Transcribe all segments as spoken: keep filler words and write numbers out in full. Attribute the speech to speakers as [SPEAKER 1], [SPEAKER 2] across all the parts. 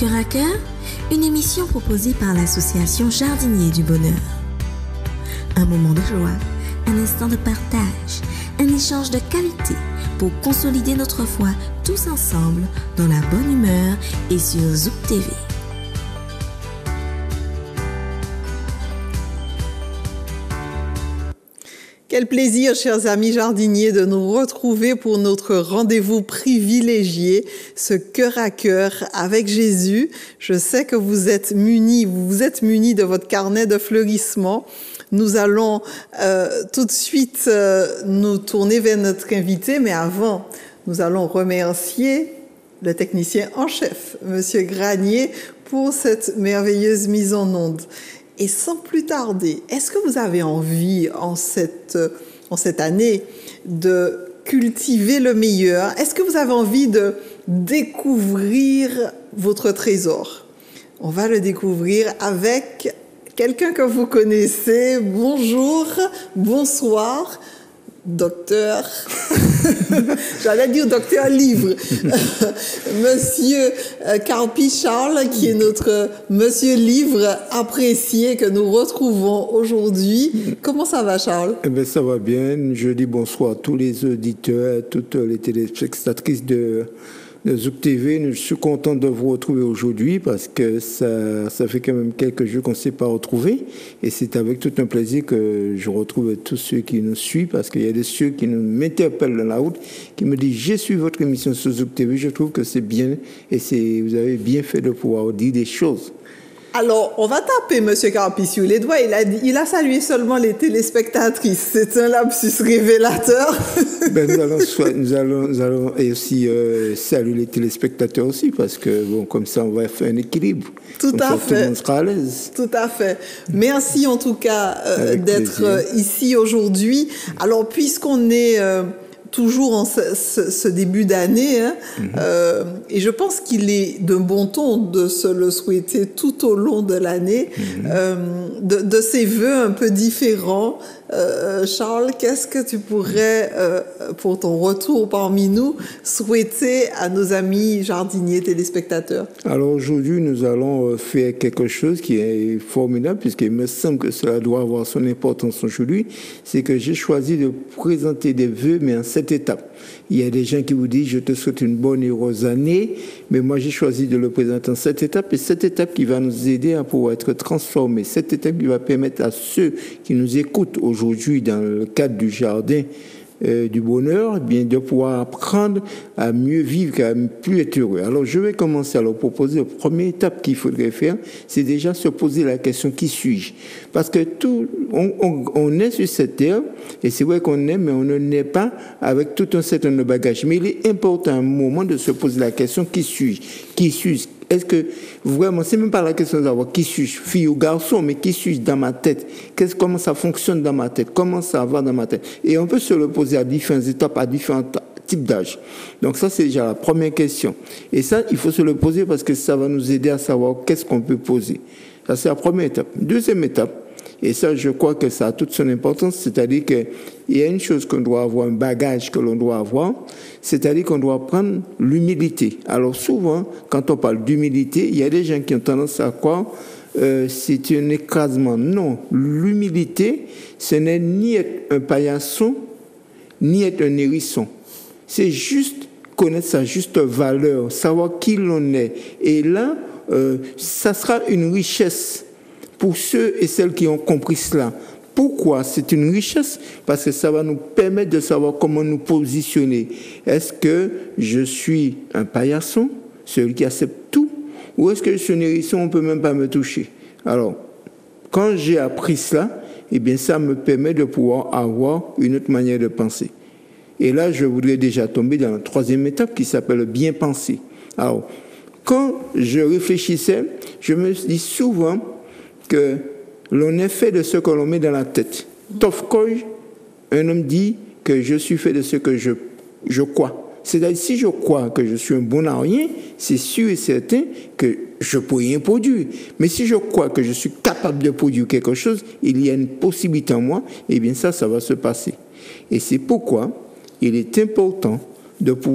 [SPEAKER 1] Cœur à cœur, une émission proposée par l'association Jardiniers du Bonheur. Un moment de joie, un instant de partage, un échange de qualité pour consolider notre foi tous ensemble dans la bonne humeur et sur Zouk T V.
[SPEAKER 2] Quel plaisir, chers amis jardiniers, de nous retrouver pour notre rendez-vous privilégié, ce cœur à cœur avec Jésus. Je sais que vous êtes munis, vous vous êtes munis de votre carnet de fleurissement. Nous allons euh, tout de suite euh, nous tourner vers notre invité, mais avant, nous allons remercier le technicien en chef, Monsieur Granier, pour cette merveilleuse mise en onde. Et sans plus tarder, est-ce que vous avez envie en cette, en cette année de cultiver le meilleur? Est-ce que vous avez envie de découvrir votre trésor? On va le découvrir avec quelqu'un que vous connaissez. Bonjour, bonsoir, docteur. J'allais dire docteur livre. Monsieur Carpi Charles, qui est notre monsieur livre apprécié que nous retrouvons aujourd'hui. Comment ça va, Charles?
[SPEAKER 3] Eh bien, ça va bien. Je dis bonsoir à tous les auditeurs, toutes les téléspectatrices de, de Zouk T V. Je suis content de vous retrouver aujourd'hui parce que ça, ça fait quand même quelques jours qu'on ne s'est pas retrouvés. Et c'est avec tout un plaisir que je retrouve tous ceux qui nous suivent, parce qu'il y a des ceux qui nous m'interpellent dans la route, qui me disent « J'ai suivi votre émission sur Zouk T V, je trouve que c'est bien et c'est, vous avez bien fait de pouvoir dire des choses. »
[SPEAKER 2] Alors, on va taper M. Carpi sur les doigts. Il a, dit, il a salué seulement les téléspectatrices. C'est un lapsus révélateur.
[SPEAKER 3] Ben, nous, allons, nous, allons, nous allons et aussi euh, saluer les téléspectateurs aussi, parce que bon, comme ça, on va faire un équilibre.
[SPEAKER 2] Tout
[SPEAKER 3] comme
[SPEAKER 2] à
[SPEAKER 3] ça,
[SPEAKER 2] fait.
[SPEAKER 3] Tout le monde sera à l'aise.
[SPEAKER 2] Tout à fait. Merci en tout cas euh, d'être euh, ici aujourd'hui. Alors, puisqu'on est... Euh, toujours en ce, ce, ce début d'année, hein, mm-hmm. euh, et je pense qu'il est de bon ton de se le souhaiter tout au long de l'année, mm-hmm. euh, de, de ces vœux un peu différents. Euh, Charles, qu'est-ce que tu pourrais, euh, pour ton retour parmi nous, souhaiter à nos amis jardiniers téléspectateurs?
[SPEAKER 3] Alors aujourd'hui, nous allons faire quelque chose qui est formidable, puisqu'il me semble que cela doit avoir son importance aujourd'hui. C'est que j'ai choisi de présenter des vœux, mais en sept étapes. Il y a des gens qui vous disent « je te souhaite une bonne et heureuse année », mais moi j'ai choisi de le présenter en sept étapes, et cette étape qui va nous aider à pouvoir être transformés, cette étape qui va permettre à ceux qui nous écoutent aujourd'hui dans le cadre du jardin Euh, du bonheur, eh bien de pouvoir apprendre à mieux vivre, à plus être heureux. Alors je vais commencer à leur proposer la première étape qu'il faudrait faire, c'est déjà se poser la question qui suis-je? Parce que tout, on, on, on est sur cette terre, et c'est vrai qu'on est, mais on ne naît pas avec tout un certain nombre de bagages. Mais il est important à un moment de se poser la question qui suis-je? Qui suis-je? Est-ce que vraiment, c'est même pas la question de savoir qui suis-je, fille ou garçon, mais qui suis-je dans ma tête? Qu'est-ce, comment ça fonctionne dans ma tête? Comment ça va dans ma tête? Et on peut se le poser à différentes étapes, à différents types d'âge. Donc ça, c'est déjà la première question. Et ça, il faut se le poser parce que ça va nous aider à savoir qu'est-ce qu'on peut poser. Ça, c'est la première étape. Deuxième étape, et ça, je crois que ça a toute son importance, c'est-à-dire qu'il y a une chose qu'on doit avoir, un bagage que l'on doit avoir, c'est-à-dire qu'on doit prendre l'humilité. Alors souvent, quand on parle d'humilité, il y a des gens qui ont tendance à croire euh, c'est un écrasement. Non, l'humilité, ce n'est ni être un paillasson, ni être un hérisson. C'est juste connaître sa juste valeur, savoir qui l'on est. Et là, euh, ça sera une richesse pour ceux et celles qui ont compris cela. Pourquoi c'est une richesse? Parce que ça va nous permettre de savoir comment nous positionner. Est-ce que je suis un paillasson, celui qui accepte tout, ou est-ce que je suis un hérisson, on ne peut même pas me toucher? Alors, quand j'ai appris cela, eh bien, ça me permet de pouvoir avoir une autre manière de penser. Et là, je voudrais déjà tomber dans la troisième étape qui s'appelle bien penser. Alors, quand je réfléchissais, je me dis souvent que l'on est fait de ce que l'on met dans la tête. Tofkoy, un homme dit que je suis fait de ce que je, je crois. C'est-à-dire, si je crois que je suis un bon à rien, c'est sûr et certain que je peux rien produire. Mais si je crois que je suis capable de produire quelque chose, il y a une possibilité en moi, et bien ça, ça va se passer. Et c'est pourquoi il est important de pouvoir cultiver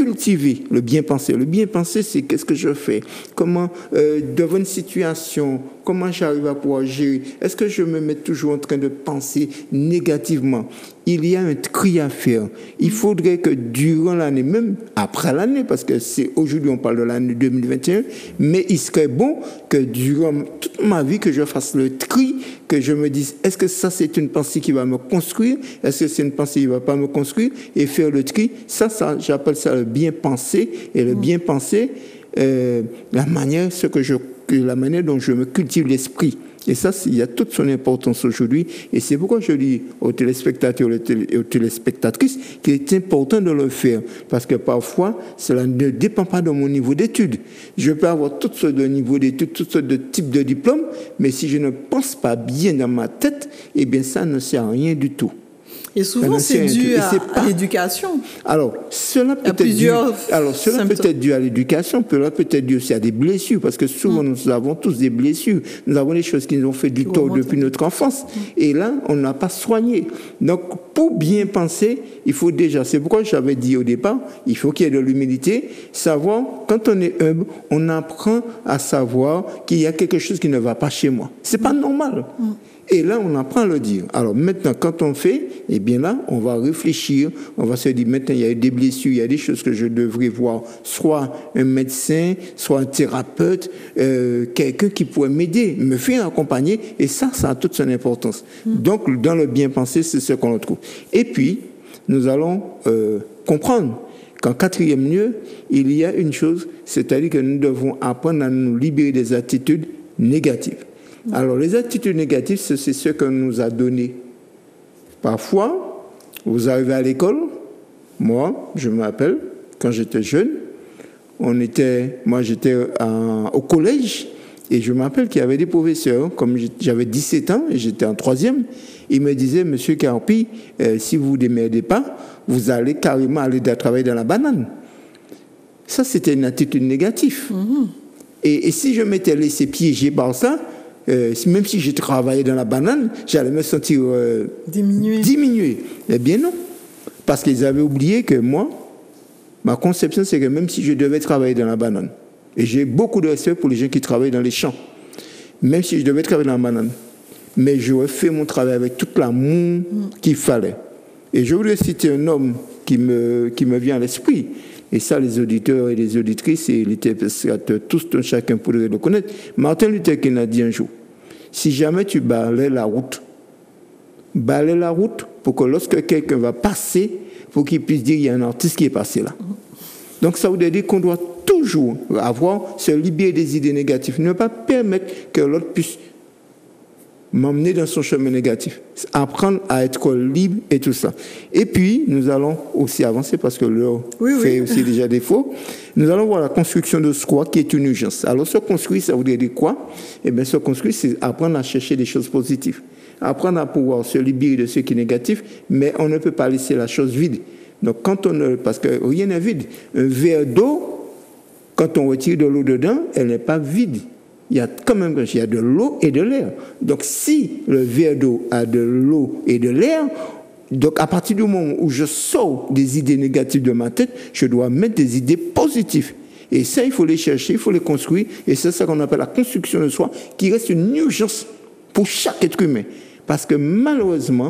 [SPEAKER 3] cultiver le bien penser. Le bien penser, c'est qu'est-ce que je fais, comment, euh, devant une situation, comment j'arrive à pouvoir gérer. Est-ce que je me mets toujours en train de penser négativement? Il y a un tri à faire. Il faudrait que durant l'année, même après l'année, parce que c'est aujourd'hui on parle de l'année deux mille vingt et un, mais il serait bon que durant toute ma vie que je fasse le tri, que je me dise est-ce que ça c'est une pensée qui va me construire, est-ce que c'est une pensée qui ne va pas me construire, et faire le tri. Ça, ça j'appelle ça le bien penser, et le bien penser, euh, la manière, ce que je, la manière dont je me cultive l'esprit. Et ça, il y a toute son importance aujourd'hui. Et c'est pourquoi je dis aux téléspectateurs et aux téléspectatrices qu'il est important de le faire. Parce que parfois, cela ne dépend pas de mon niveau d'études. Je peux avoir toutes sortes de niveaux d'études, toutes sortes de types de diplômes, mais si je ne pense pas bien dans ma tête, eh bien, ça ne sert à rien du tout.
[SPEAKER 2] Et souvent, c'est dû à,
[SPEAKER 3] pas...
[SPEAKER 2] à l'éducation.
[SPEAKER 3] Alors, cela peut, être dû... Alors, cela peut être dû à l'éducation, cela peut être dû aussi à des blessures, parce que souvent, mmh. nous avons tous des blessures. Nous avons des choses qui nous ont fait du tort depuis notre enfance. Mmh. Et là, on n'a pas soigné. Donc, pour bien penser, il faut déjà... C'est pourquoi j'avais dit au départ, il faut qu'il y ait de l'humilité. Savoir, quand on est humble, on apprend à savoir qu'il y a quelque chose qui ne va pas chez moi. C'est pas mmh. normal. Mmh. Et là, on apprend à le dire. Alors maintenant, quand on fait, eh bien là, on va réfléchir, on va se dire, maintenant, il y a des blessures, il y a des choses que je devrais voir, soit un médecin, soit un thérapeute, euh, quelqu'un qui pourrait m'aider, me faire accompagner, et ça, ça a toute son importance. Mmh. Donc, dans le bien penser, c'est ce qu'on retrouve. Et puis, nous allons euh, comprendre qu'en quatrième lieu, il y a une chose, c'est-à-dire que nous devons apprendre à nous libérer des attitudes négatives. Alors, les attitudes négatives, c'est ce qu'on nous a donné. Parfois, vous arrivez à l'école, moi, je me rappelle, quand j'étais jeune, on était, moi j'étais en, au collège, et je me rappelle qu'il y avait des professeurs, comme j'avais dix-sept ans, et j'étais en troisième, ils me disaient, Monsieur Carpi, euh, si vous ne vous démerdez pas, vous allez carrément aller travailler dans la banane. Ça, c'était une attitude négative. Mm-hmm. Et, et si je m'étais laissé piéger par ça, Euh, même si je travaillais dans la banane, j'allais me sentir euh, diminué. diminué. Eh bien non. Parce qu'ils avaient oublié que moi, ma conception, c'est que même si je devais travailler dans la banane, et j'ai beaucoup de respect pour les gens qui travaillent dans les champs, même si je devais travailler dans la banane, mais j'aurais fait mon travail avec tout l'amour mm. qu'il fallait. Et je voudrais citer un homme qui me, qui me vient à l'esprit. Et ça, les auditeurs et les auditrices et les téléspectateurs, tous, tous, chacun pourrait le connaître. Martin Luther King a dit un jour, si jamais tu balais la route, balais la route pour que lorsque quelqu'un va passer, pour qu'il puisse dire, il y a un artiste qui est passé là. Donc ça veut dire qu'on doit toujours avoir, se libérer des idées négatives, ne pas permettre que l'autre puisse m'emmener dans son chemin négatif, apprendre à être libre et tout ça. Et puis, nous allons aussi avancer parce que l'heure oui, fait oui. aussi déjà défaut. Nous allons voir la construction de soi qui est une urgence. Alors, se construire, ça voudrait dire quoi? Eh bien, se construire, c'est apprendre à chercher des choses positives. Apprendre à pouvoir se libérer de ce qui est négatif, mais on ne peut pas laisser la chose vide. Donc, quand on ne, parce que rien n'est vide. Un verre d'eau, quand on retire de l'eau dedans, elle n'est pas vide. Il y a quand même il y a de l'eau et de l'air. Donc, si le verre d'eau a de l'eau et de l'air, donc à partir du moment où je sors des idées négatives de ma tête, je dois mettre des idées positives. Et ça, il faut les chercher, il faut les construire. Et c'est ça qu'on appelle la construction de soi, qui reste une urgence pour chaque être humain. Parce que malheureusement,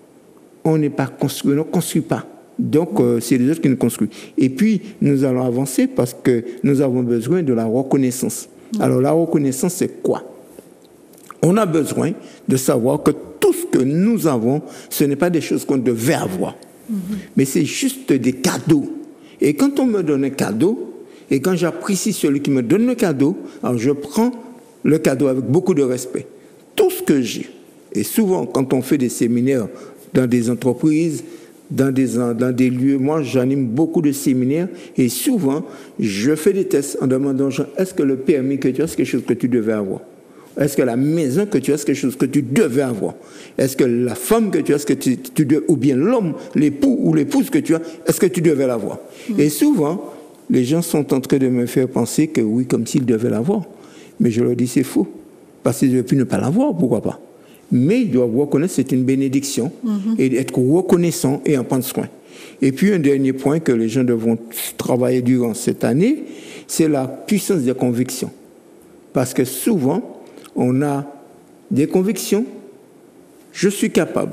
[SPEAKER 3] on n'est pas construit, on ne construit pas. Donc, euh, c'est les autres qui nous construisent. Et puis, nous allons avancer parce que nous avons besoin de la reconnaissance. Alors, la reconnaissance, c'est quoi? On a besoin de savoir que tout ce que nous avons, ce n'est pas des choses qu'on devait avoir, mm-hmm. mais c'est juste des cadeaux. Et quand on me donne un cadeau, et quand j'apprécie celui qui me donne le cadeau, alors je prends le cadeau avec beaucoup de respect. Tout ce que j'ai, et souvent, quand on fait des séminaires dans des entreprises, Dans des, dans des lieux, moi j'anime beaucoup de séminaires et souvent je fais des tests en demandant aux gens, est-ce que le permis que tu as, c'est quelque chose que tu devais avoir? Est-ce que la maison que tu as, c'est quelque chose que tu devais avoir? Est-ce que la femme que tu as, que tu, tu devais, ou bien l'homme, l'époux ou l'épouse que tu as, est-ce que tu devais l'avoir? Mmh. Et souvent, les gens sont en train de me faire penser que oui, comme s'ils devaient l'avoir. Mais je leur dis c'est faux, parce qu'ils auraient pu ne pas l'avoir, pourquoi pas? Mais ils doivent reconnaître que c'est une bénédiction mm-hmm. et être reconnaissant et en prendre soin. Et puis un dernier point que les gens devront travailler durant cette année, c'est la puissance des convictions. Parce que souvent, on a des convictions, je suis capable,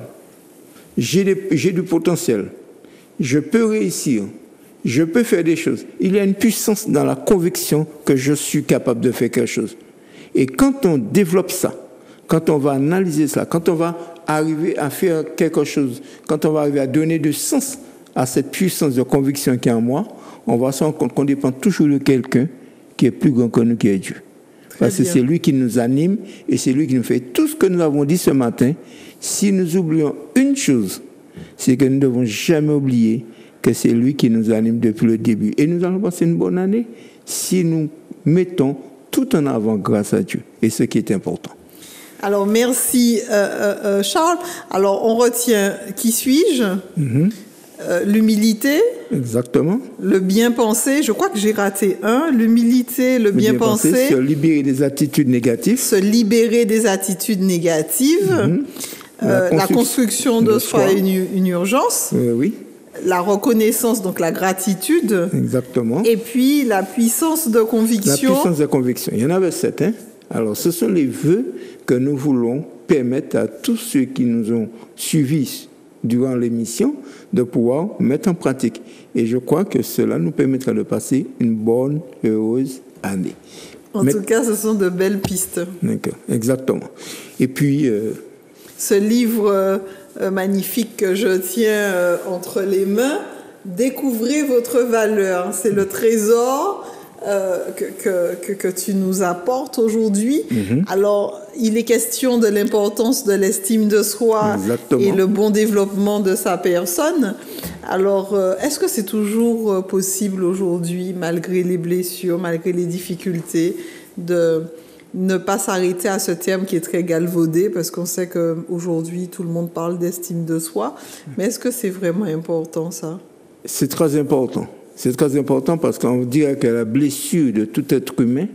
[SPEAKER 3] j'ai, des, j'ai du potentiel, je peux réussir, je peux faire des choses. Il y a une puissance dans la conviction que je suis capable de faire quelque chose. Et quand on développe ça, quand on va analyser ça, quand on va arriver à faire quelque chose, quand on va arriver à donner du sens à cette puissance de conviction qui est en moi, on va se rendre compte qu'on dépend toujours de quelqu'un qui est plus grand que nous, qui est Dieu. Très Parce bien. que c'est lui qui nous anime et c'est lui qui nous fait tout ce que nous avons dit ce matin. Si nous oublions une chose, c'est que nous ne devons jamais oublier que c'est lui qui nous anime depuis le début. Et nous allons passer une bonne année si nous mettons tout en avant grâce à Dieu. Et ce qui est important.
[SPEAKER 2] Alors, merci euh, euh, Charles. Alors, on retient qui suis-je ? mm-hmm. euh, L'humilité.
[SPEAKER 3] Exactement.
[SPEAKER 2] Le bien penser. Je crois que j'ai raté un. L'humilité, le, le bien, bien penser. penser.
[SPEAKER 3] Se libérer des attitudes négatives.
[SPEAKER 2] Se libérer des attitudes négatives. Mm-hmm. La, euh, construction, la construction de, de soi est une, une urgence.
[SPEAKER 3] Euh, oui.
[SPEAKER 2] La reconnaissance, donc la gratitude.
[SPEAKER 3] Exactement.
[SPEAKER 2] Et puis la puissance de conviction.
[SPEAKER 3] La puissance de conviction. Il y en avait sept, hein. Alors, ce sont les vœux que nous voulons permettre à tous ceux qui nous ont suivis durant l'émission de pouvoir mettre en pratique. Et je crois que cela nous permettra de passer une bonne, heureuse année.
[SPEAKER 2] En Mais, tout cas, ce sont de belles pistes.
[SPEAKER 3] D'accord, exactement. Et puis... Euh,
[SPEAKER 2] ce livre euh, magnifique que je tiens euh, entre les mains, Découvrez votre valeur. C'est le trésor euh, que, que, que, que tu nous apportes aujourd'hui. Mm-hmm. Alors, il est question de l'importance de l'estime de soi Exactement. Et le bon développement de sa personne. Alors, euh, est-ce que c'est toujours euh, possible aujourd'hui, malgré les blessures, malgré les difficultés, de ne pas s'arrêter à ce terme qui est très galvaudé, parce qu'on sait qu'aujourd'hui, tout le monde parle d'estime de soi. Mais est-ce que c'est vraiment important, ça ?
[SPEAKER 3] C'est très important. C'est très important parce qu'on dirait que la blessure de tout être humain,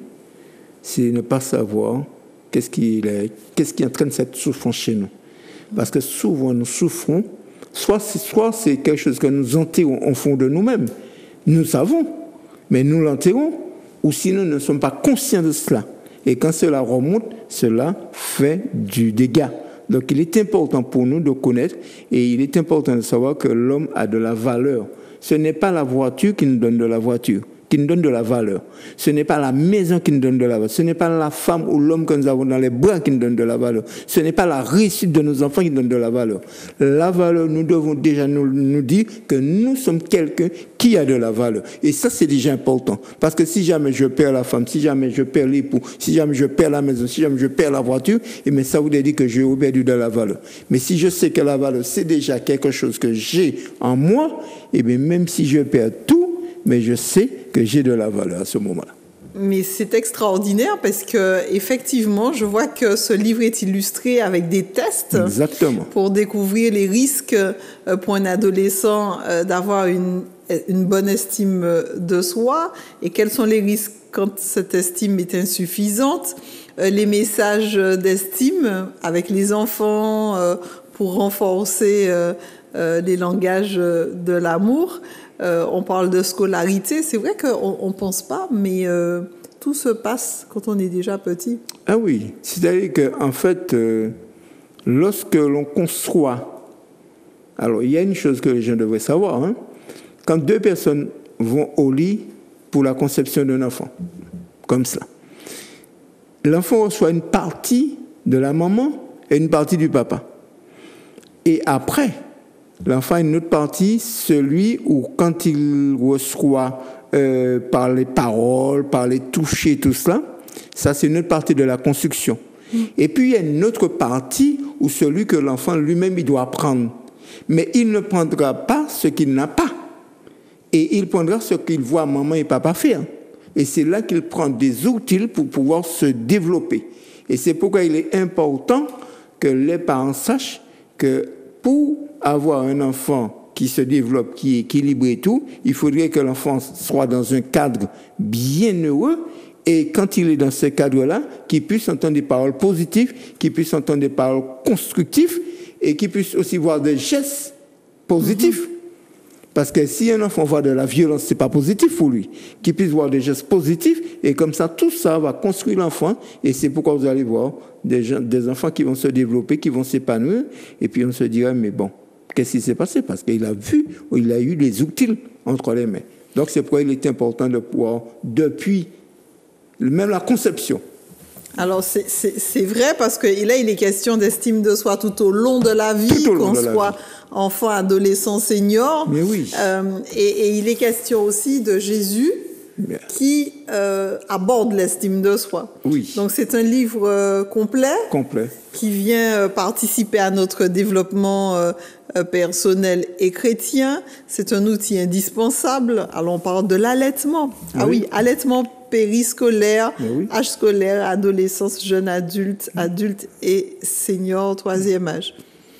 [SPEAKER 3] c'est ne pas savoir qu'est-ce qui est, qu'est-ce qui entraîne cette souffrance chez nous. Parce que souvent, nous souffrons, soit c'est, soit c'est quelque chose que nous enterrons au fond de nous-mêmes. Nous savons, mais nous l'enterrons, ou sinon nous ne sommes pas conscients de cela. Et quand cela remonte, cela fait du dégât. Donc il est important pour nous de connaître et il est important de savoir que l'homme a de la valeur. Ce n'est pas la voiture qui nous donne de la voiture, qui nous donne de la valeur. Ce n'est pas la maison qui nous donne de la valeur. Ce n'est pas la femme ou l'homme que nous avons dans les bras qui nous donne de la valeur. Ce n'est pas la réussite de nos enfants qui nous donne de la valeur. La valeur, nous devons déjà nous, nous dire que nous sommes quelqu'un qui a de la valeur. Et ça, c'est déjà important. Parce que si jamais je perds la femme, si jamais je perds l'époux, si jamais je perds la maison, si jamais je perds la voiture, et bien ça voudrait dire que j'ai perdu de la valeur. Mais si je sais que la valeur, c'est déjà quelque chose que j'ai en moi, et bien même si je perds tout, mais je sais que j'ai de la valeur à ce moment-là.
[SPEAKER 2] Mais c'est extraordinaire parce que effectivement, je vois que ce livre est illustré avec des tests.
[SPEAKER 3] Exactement.
[SPEAKER 2] Pour découvrir les risques pour un adolescent d'avoir une, une bonne estime de soi et quels sont les risques quand cette estime est insuffisante. Les messages d'estime avec les enfants pour renforcer les langages de l'amour. Euh, on parle de scolarité. C'est vrai qu'on ne pense pas, mais euh, tout se passe quand on est déjà petit.
[SPEAKER 3] Ah oui, c'est-à-dire qu'en fait, euh, lorsque l'on conçoit... Alors, il y a une chose que les gens devraient savoir. Hein, quand deux personnes vont au lit pour la conception d'un enfant, comme ça, l'enfant reçoit une partie de la maman et une partie du papa. Et après... l'enfant a une autre partie, celui où quand il reçoit euh, par les paroles, par les touchés, tout cela, ça c'est une autre partie de la construction. Mmh. Et puis il y a une autre partie où celui que l'enfant lui-même il doit prendre. Mais il ne prendra pas ce qu'il n'a pas. Et il prendra ce qu'il voit maman et papa faire. Et c'est là qu'il prend des outils pour pouvoir se développer. Et c'est pourquoi il est important que les parents sachent que pour avoir un enfant qui se développe, qui est équilibré et tout, il faudrait que l'enfant soit dans un cadre bien heureux et quand il est dans ce cadre-là, qu'il puisse entendre des paroles positives, qu'il puisse entendre des paroles constructives et qu'il puisse aussi voir des gestes positifs. Mm-hmm. Parce que si un enfant voit de la violence, c'est pas positif pour lui. Qu'il puisse voir des gestes positifs, et comme ça, tout ça va construire l'enfant, et c'est pourquoi vous allez voir des, gens, des enfants qui vont se développer, qui vont s'épanouir, et puis on se dira, mais bon, qu'est-ce qui s'est passé? Parce qu'il a vu, ou il a eu les outils entre les mains. Donc c'est pourquoi il est important de pouvoir, depuis même la conception.
[SPEAKER 2] Alors c'est, c'est, c'est vrai parce que là il est question d'estime de soi tout au long de la vie, qu'on soit enfant, adolescent, senior.
[SPEAKER 3] Mais oui.
[SPEAKER 2] Euh, et, et il est question aussi de Jésus Bien. qui euh, aborde l'estime de soi.
[SPEAKER 3] Oui.
[SPEAKER 2] Donc c'est un livre euh, complet,
[SPEAKER 3] complet,
[SPEAKER 2] qui vient euh, participer à notre développement euh, euh, personnel et chrétien. C'est un outil indispensable. Alors on parle de l'allaitement. Ah oui, oui allaitement périscolaire, oui. âge scolaire, adolescence, jeune adulte, adulte et senior, troisième âge.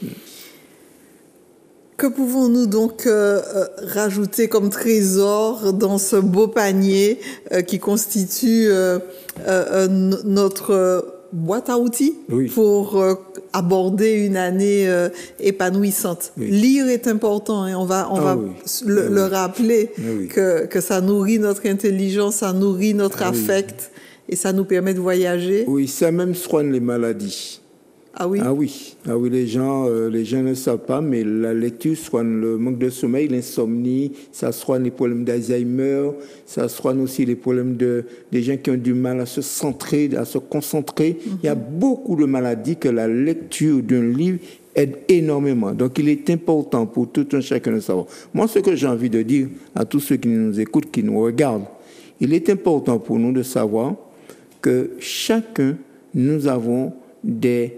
[SPEAKER 2] Que pouvons-nous donc euh, rajouter comme trésor dans ce beau panier euh, qui constitue euh, euh, notre euh, boîte à outils oui. pour euh, aborder une année euh, épanouissante? Oui. Lire est important et on va, on ah va oui. le, ah le oui. rappeler oui. que, que ça nourrit notre intelligence, ça nourrit notre ah affect oui. et ça nous permet de voyager.
[SPEAKER 3] Oui, ça même soigne les maladies.
[SPEAKER 2] Ah oui.
[SPEAKER 3] Ah oui, ah oui, les gens, euh, les gens ne savent pas, mais la lecture soigne le manque de sommeil, l'insomnie, ça soigne les problèmes d'Alzheimer, ça soigne aussi les problèmes de des gens qui ont du mal à se centrer, à se concentrer. Mm-hmm. Il y a beaucoup de maladies que la lecture d'un livre aide énormément. Donc, il est important pour tout un chacun de savoir. Moi, ce que j'ai envie de dire à tous ceux qui nous écoutent, qui nous regardent, il est important pour nous de savoir que chacun, nous avons des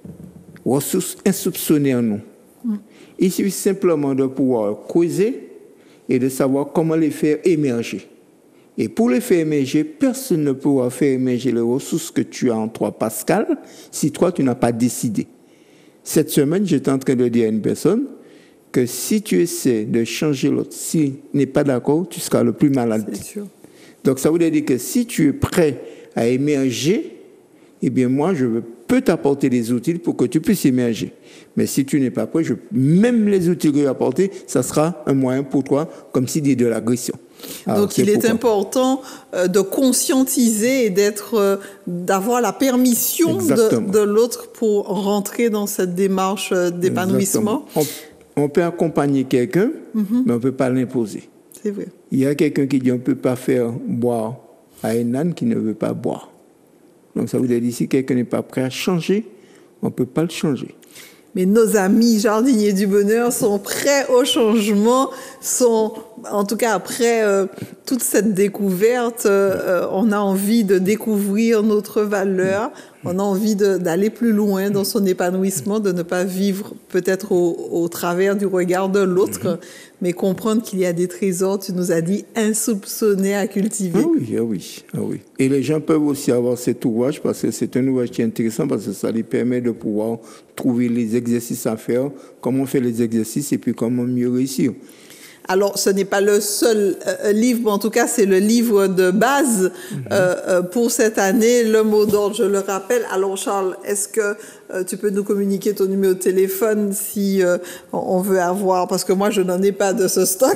[SPEAKER 3] ressources insoupçonnées en nous. Mm. Il suffit simplement de pouvoir causer et de savoir comment les faire émerger. Et pour les faire émerger, personne ne pourra faire émerger les ressources que tu as en toi, Pascal, si toi, tu n'as pas décidé. Cette semaine, j'étais en train de dire à une personne que si tu essaies de changer l'autre, s'il n'est pas d'accord, tu seras le plus malade.
[SPEAKER 2] C'est sûr.
[SPEAKER 3] Donc, ça veut dire que si tu es prêt à émerger, eh bien, moi, je peux t'apporter des outils pour que tu puisses émerger. Mais si tu n'es pas prêt, je, même les outils que je vais apporter, ça sera un moyen pour toi, comme s'il dit de l'agression.
[SPEAKER 2] Alors, Donc, il est important euh, de conscientiser et d'être, euh, d'avoir la permission de, de l'autre pour rentrer dans cette démarche euh, d'épanouissement.
[SPEAKER 3] On, on peut accompagner quelqu'un, mm-hmm. mais on ne peut pas l'imposer.
[SPEAKER 2] C'est vrai.
[SPEAKER 3] Il y a quelqu'un qui dit on ne peut pas faire boire à un âne qui ne veut pas boire. Donc, ça veut dire que si quelqu'un n'est pas prêt à changer, on ne peut pas le changer.
[SPEAKER 2] Mais nos amis jardiniers du bonheur sont prêts au changement, sont, en tout cas, après euh, toute cette découverte, euh, on a envie de découvrir notre valeur, on a envie de, d'aller plus loin dans son épanouissement, de ne pas vivre peut-être au, au travers du regard de l'autre, mais comprendre qu'il y a des trésors, tu nous as dit, insoupçonnés à cultiver.
[SPEAKER 3] Ah oui, ah oui, ah oui. Et les gens peuvent aussi avoir cet ouvrage, parce que c'est un ouvrage qui est intéressant, parce que ça les permet de pouvoir trouver les exercices à faire, comment faire les exercices et puis comment mieux réussir.
[SPEAKER 2] Alors, ce n'est pas le seul euh, livre, mais en tout cas, c'est le livre de base mm-hmm. euh, euh, pour cette année, le mot d'ordre, je le rappelle. Alors, Charles, est-ce que euh, tu peux nous communiquer ton numéro de téléphone si euh, on veut avoir, parce que moi, je n'en ai pas de ce stock,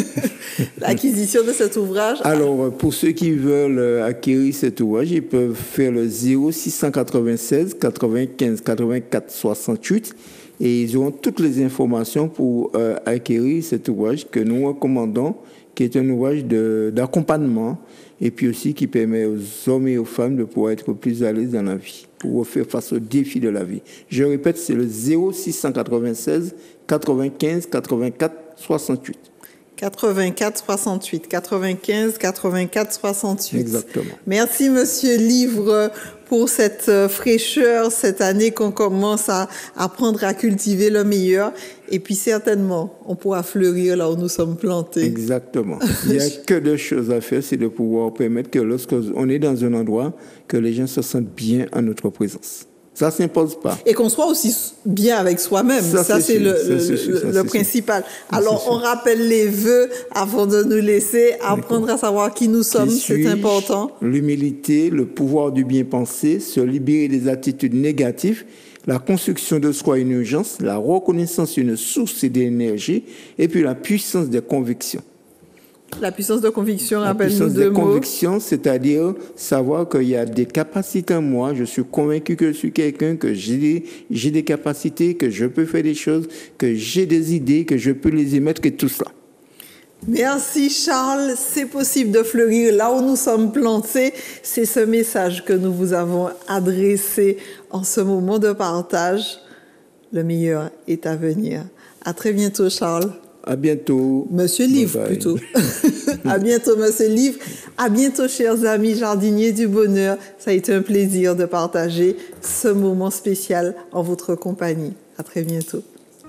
[SPEAKER 2] l'acquisition de cet ouvrage?
[SPEAKER 3] Alors, pour ceux qui veulent acquérir cet ouvrage, ils peuvent faire le zéro six cent quatre-vingt-seize quatre-vingt-quinze quatre-vingt-quatre soixante-huit. Et ils auront toutes les informations pour euh, acquérir cet ouvrage que nous recommandons, qui est un ouvrage de, d'accompagnement et puis aussi qui permet aux hommes et aux femmes de pouvoir être plus à l'aise dans la vie, pour faire face aux défis de la vie. Je répète, c'est le zéro six cent quatre-vingt-seize quatre-vingt-quinze quatre-vingt-quatre soixante-huit.
[SPEAKER 2] quatre-vingt-quatre soixante-huit, quatre-vingt-quinze quatre-vingt-quatre soixante-huit.
[SPEAKER 3] Exactement.
[SPEAKER 2] Merci, Monsieur Livre, pour cette fraîcheur, cette année qu'on commence à apprendre à cultiver le meilleur. Et puis, certainement, on pourra fleurir là où nous sommes plantés.
[SPEAKER 3] Exactement. Il n'y a que deux choses à faire, c'est de pouvoir permettre que lorsqu'on est dans un endroit, que les gens se sentent bien en notre présence. Ça ne s'impose pas.
[SPEAKER 2] Et qu'on soit aussi bien avec soi-même. Ça, ça c'est, c'est le, le, c'est le, ça, le c'est principal. Ça, Alors, on rappelle les vœux avant de nous laisser. Apprendre D'accord. à savoir qui nous sommes, qui c'est important.
[SPEAKER 3] L'humilité, le pouvoir du bien penser, se libérer des attitudes négatives, La construction de soi une urgence, la reconnaissance une source d'énergie, et puis la puissance des convictions.
[SPEAKER 2] La puissance de conviction,
[SPEAKER 3] La
[SPEAKER 2] rappelle-nous
[SPEAKER 3] puissance
[SPEAKER 2] deux
[SPEAKER 3] des
[SPEAKER 2] mots.
[SPEAKER 3] convictions, c'est-à-dire savoir qu'il y a des capacités en moi, je suis convaincu que je suis quelqu'un, que j'ai des, j'ai des capacités, que je peux faire des choses, que j'ai des idées, que je peux les émettre, et tout cela.
[SPEAKER 2] Merci Charles, c'est possible de fleurir là où nous sommes plantés. C'est ce message que nous vous avons adressé en ce moment de partage. Le meilleur est à venir. À très bientôt Charles.
[SPEAKER 3] À bientôt.
[SPEAKER 2] Monsieur Livre,
[SPEAKER 3] Bye bye.
[SPEAKER 2] plutôt. À bientôt, Monsieur Livre. À bientôt, chers amis jardiniers du bonheur. Ça a été un plaisir de partager ce moment spécial en votre compagnie. À très bientôt.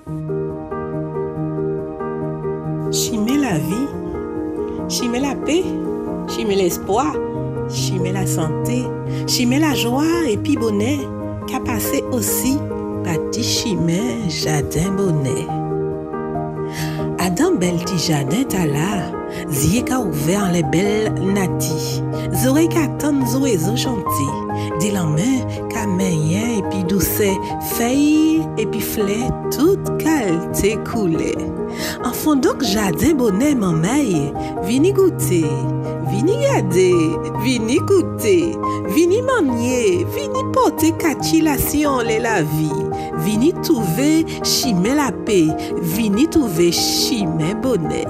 [SPEAKER 4] Chimer la vie, chimer la paix, chimer l'espoir, chimer la santé, chimer la joie et puis bonnet, qu'a passé aussi parti chimer jardin bonnet. Adam bel ti jardin ta là, zye ka ouvert les belles nati, zore ka tan zorezo chanti, di la main ka menyen et puis douce, feuille et puis fleur, toute qualité coulée. En fond donc jardin bonnet mameille, vini goûter, vini garder, vini goûter, vini manier, vini porter catilation les la vie, vini trouver chimer la paix, vini trouver chimer bonnet.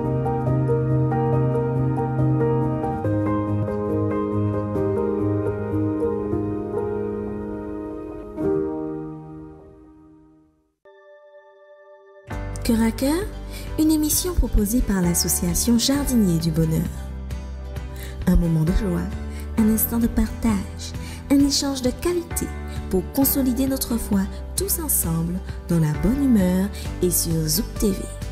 [SPEAKER 1] Cœur à cœur, une émission proposée par l'association Jardiniers du bonheur. Un moment de joie, un instant de partage, un échange de qualité pour consolider notre foi tous ensemble dans la bonne humeur et sur Zouk T V.